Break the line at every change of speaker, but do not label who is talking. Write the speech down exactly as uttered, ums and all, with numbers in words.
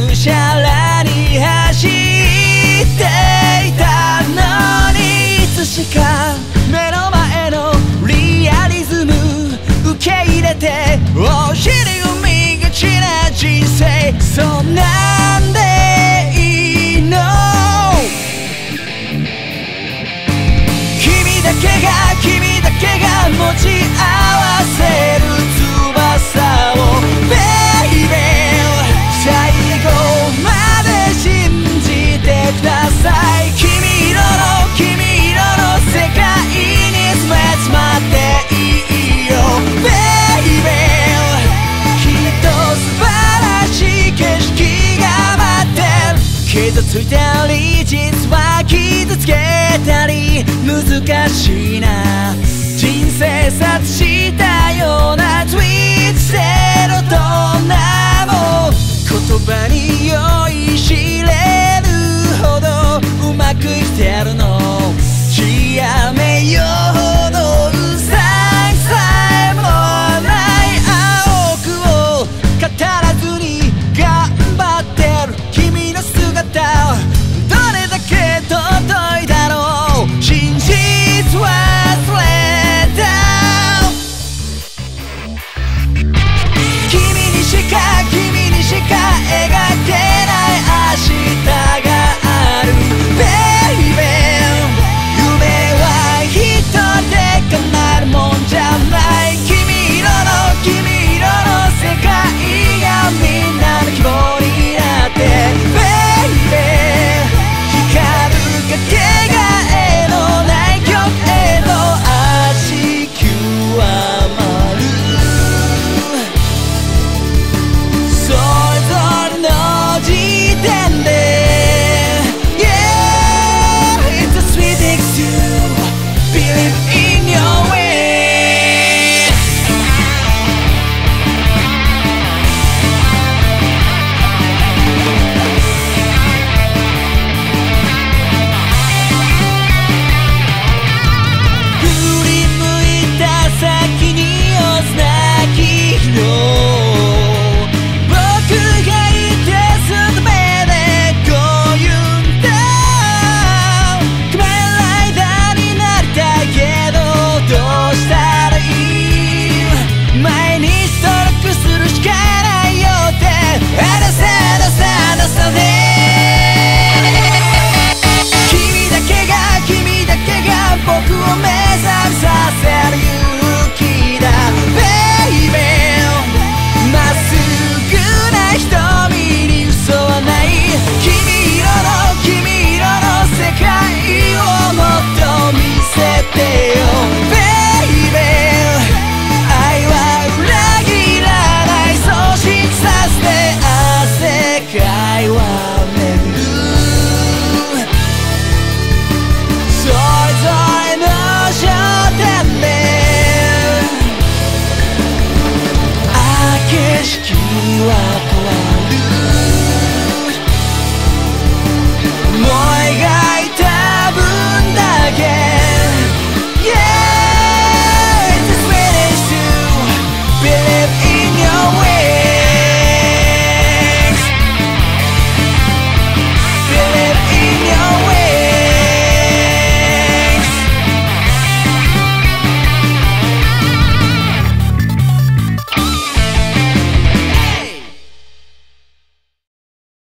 むしゃらに走っていたのに、いつしか目の前のリアリズム受け入れてお尻を見がちな人生、そんなんでいいの。君だけが君だけが持ち合わせる翼を Baby 最後まで信じてください。君色の君色の世界に詰まっていいよ Baby、 きっと素晴らしい景色が待ってる。傷ついたり実は傷つけたり難しいな、人生察したようなツイートセロどんなも言葉に酔いしれるほどうまく生きてるの、やめようのうさんさえもない青くを語らずに頑張ってる君の姿どれだけ尊いだろう、真実忘れた。君にしか君にしか描けない明日がある Baby、 夢は人で叶えるもんじゃない。君色の君色の世界がみんなの希望になって Baby、 光るかけがえのない曲へと足極まる。それぞれの時点で Yeah it's a sweet thing to believe in your way。 振り向いた先に押すなき日の僕がいてすぐ目でこう言うんだ。仮面ライダーになりたいけどどうしたらいい、毎日努力するしかないよってあらさらさらさね。君だけが君だけが僕を目覚めさせる勇気だ Baby、 まっすぐな瞳に嘘はない。君色の君色の世界をもっと見せてよ Baby、 愛は裏切らないそう信じさせてあ世界は巡る。それぞれの焦点であ景色